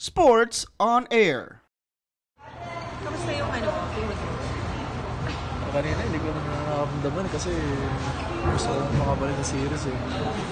Sports on Air. Kamusta yung pagod mo? Kanina hindi ko na nakaramdaman kasi gusto ko makabalik sa series eh.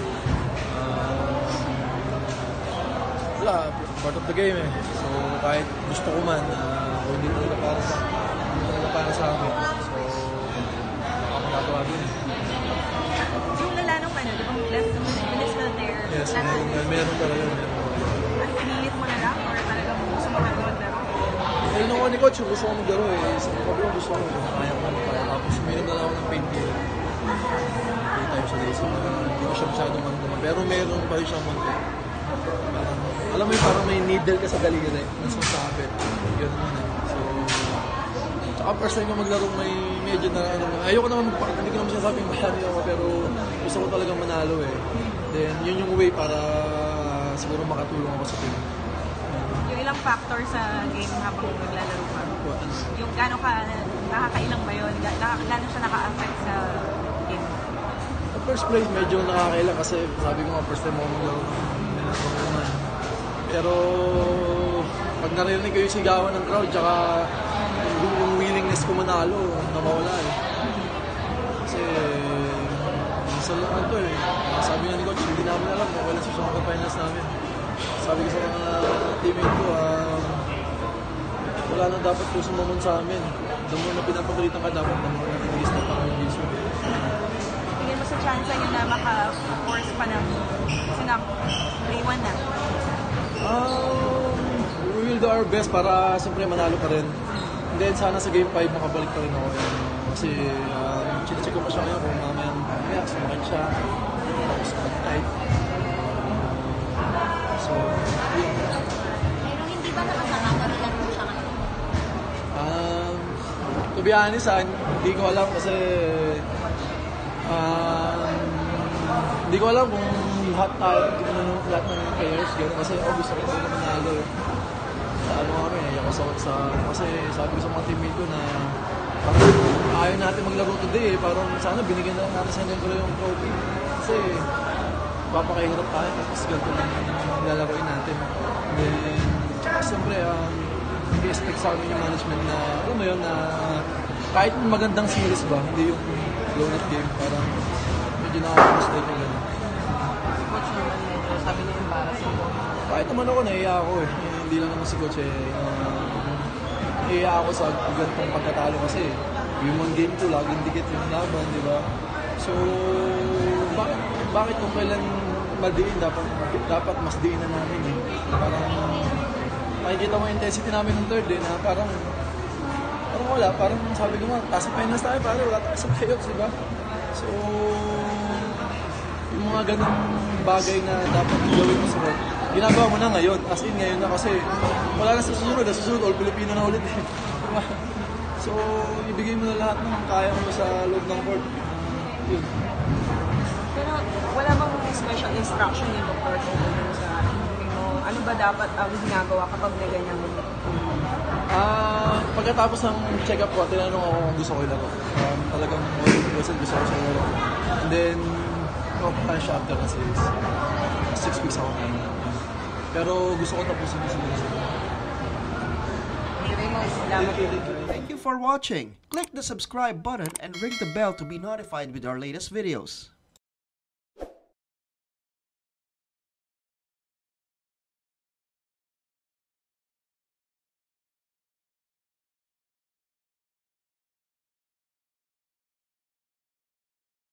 Wala, part of the game eh. So kahit gusto ko man, hindi talaga para sa amin. So baka magagawa din eh. Yung lalanong di ba less than there? Yes, meron talaga. Pinilit mo na lang or talagang gusto mo maglaro? Eh, nung ni coach, gusto ko maglaro eh. Sabi ko, gusto ko kaya ko kaya. Tapos minum na lang ako ng pain pill. 3 times a day. So hindi ko siya masyadong naman. Pero meron pa rin siyang munti. Alam mo yung parang may needle ka sa daliri na sasabit. Ganun yun eh. So, tsaka first time ko maglaro may medyo na ayoko naman, hindi ko naman sinasabing bahani ako pero gusto ko talagang manalo eh. Then yun yung way para siguro makatulong ako sa team. Yung ilang factor sa game habang naglalaro ka? Yung gano'n ka, nakakailang ba yun? Gano'n siya naka-affect sa game? Sa first place, medyo nakakailang kasi sabi ko nga first time ako maglaro naman. Pero pag narinig ko yung sigawan ng crowd tsaka yung willingness ko manalo, nawawala eh. Kasi minsan lang ito eh. Sabi nga ni coach, hindi namin alam kung kailan susunod ang finals namin. Sabi ko sa mga teammate ko, wala nang dapat po sumamon sa amin. Doon mo na pinapagalitan ka dapat ng mga list na pang-review. Tingin mo sa chance nyo na maka-force pa ng sinang 3-1 na? We will do our best para siyempre manalo pa rin. And then sana sa game 5 makabalik pa rin ako. Kasi chinecheck ko pa siya ngayon kung mamaya sumakit siya. Tapos mag-type. So, yun. Pero hindi ba nakasama ka nilang mo siya ngayon? To be honest, hindi ko alam kasi hindi ko alam kung lahat ng players gano'n kasi gusto ko talaga manalo eh. Sa ano kami, kasi sabi ko sa mga teammate ko na parang ayaw natin maglaro today eh. Parang sana binigyan na natin sa Negro yung trophy. Kasi papakahirap tayo tapos ganito lang lalaroin natin. Then, tsaka siyempre, i-expect sa amin yung management na, alam mo yun, na kahit magandang series ba, hindi yung blown-up game, parang medyo nakaka-frustrate yung gano'n. Coach naman medyo sabi niya embarrassing mo. Kahit naman ako, naiiyak ako eh. Hindi lang naman si coach eh. Naiiyak ako sa ganitong pagkatalo kasi yung one game ko, laging dikit yung laban, di ba? So, bakit kung kailan madiin, dapat mas diin na namin eh. Parang makikita mo yung intensity namin ng third eh, na parang wala, parang sabi ko nga, taas sa finals tayo, parang wala tayo sa playoffs, di ba? So, yung mga ganung bagay na dapat gawin mo sa work, ginagawa mo na ngayon, as in ngayon na kasi wala na sa susunod, all Filipino na ulit eh. Diba? So, ibigay mo na lahat ng kaya mo sa loob ng court. Yun. Pero wala bang special instruction yung doktor sa ano ba dapat ang ginagawa kapag may ganyan mo? Pagkatapos ng check-up ko, tinanong ako kung gusto ko ilaro. Talagang gusto ko siya ilaro. And then, pupunta siya after na series. 6 weeks ako ngayon. Pero gusto ko tapusin na series. Thank you for watching. Click the subscribe button and ring the bell to be notified with our latest videos.